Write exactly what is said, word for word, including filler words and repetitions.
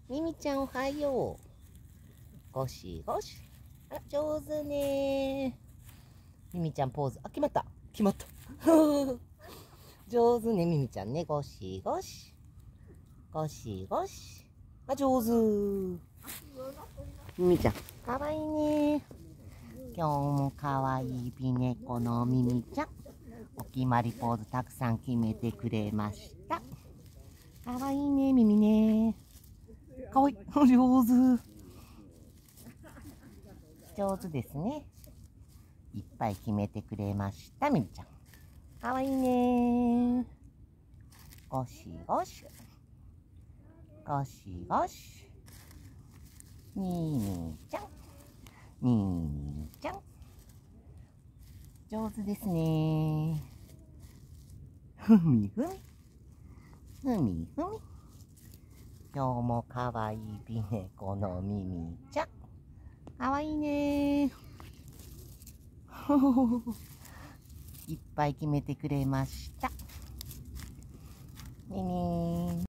ミミちゃんおはよう。ゴシゴシ。あら、上手ね。ミミちゃんポーズ。あ、決まった。決まった。上手ね、ミミちゃんね。ゴシゴシ。ゴシゴシ。あ、上手。ミミちゃん、かわいいね。今日もかわいい美猫のミミちゃん。お決まりポーズたくさん決めてくれました。かわいいね、ミミね。かわいい。上手。上手ですね。いっぱい決めてくれました、ミミちゃん。かわいいね。ゴシゴシ。ゴシゴシ。ミミちゃん。ミミちゃん。上手ですね。ふみふみ。ふみふみ。今日もかわいい美猫のミミちゃん。かわいいね。いっぱい決めてくれました。ミミー。